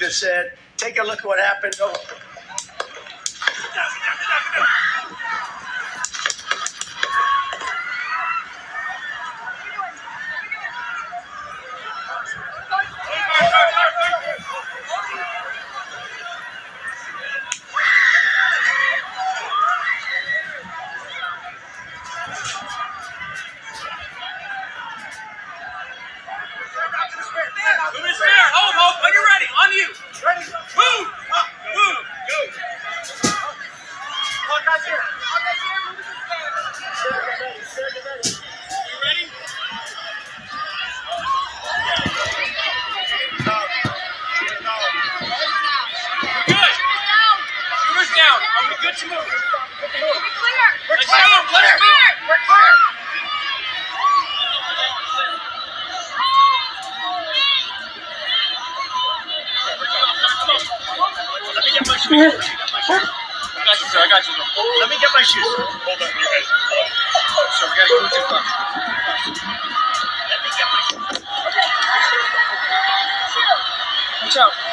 just said, take a look at what happened. Oh. Move his spear. Hold. When you're ready. On you. Ready. Move. Up. Move. Go. Come on, guys here. You ready? Good. Shooter's down. Are we good to move? We're clear. Let's move. Let's move. We're clear. Let me get my shoes. I got you. Let me get my shoes. Hold on, you guys. So we gotta go too far. Let me get my shoes. Okay. Watch out.